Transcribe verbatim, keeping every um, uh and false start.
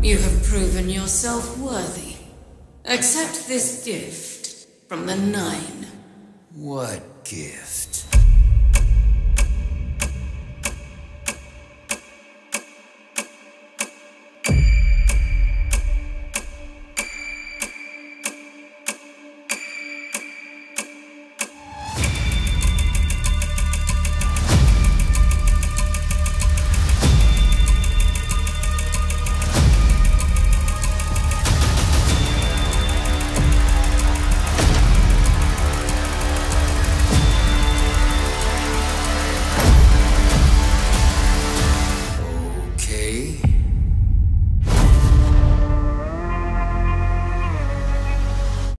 You have proven yourself worthy. Accept this gift from the Nine. What gift?